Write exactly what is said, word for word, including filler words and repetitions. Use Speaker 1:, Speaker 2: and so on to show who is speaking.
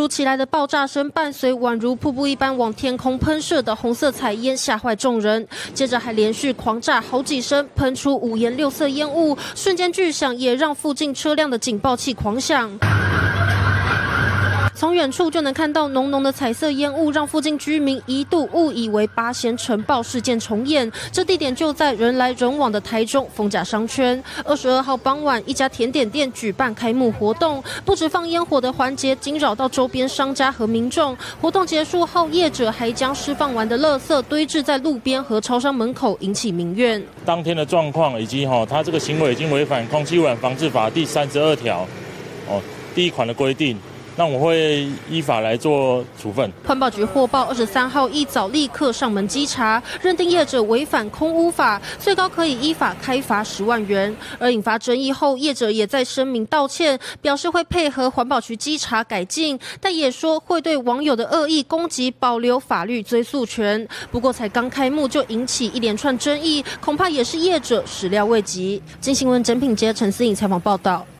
Speaker 1: 如其来的爆炸声，伴随宛如瀑布一般往天空喷射的红色彩烟，吓坏众人。接着还连续狂炸好几声，喷出五颜六色烟雾，瞬间巨响也让附近车辆的警报器狂响。从远处就能看到浓浓的彩色烟雾，让附近居民一度误以为八仙尘爆事件重演。这地点就在人来人往的台中逢甲商圈。二十二号傍晚，一家甜点店举办开幕活动，不止放烟火的环节惊扰到周边商家和民众。活动结束后，业者还将释放完的垃圾堆置在路边和超商门口，引起民怨。
Speaker 2: 当天的状况以及哈、哦，他这个行为已经违反空气污染防治法第三十二条哦第一款的规定。那我会依法来做处分。
Speaker 1: 环保局获报，二十三号一早立刻上门稽查，认定业者违反空污法，最高可以依法开罚十万元。而引发争议后，业者也在声明道歉，表示会配合环保局稽查改进，但也说会对网友的恶意攻击保留法律追诉权。不过才刚开幕就引起一连串争议，恐怕也是业者始料未及。经新闻陈品杰、陈思颖采访报道。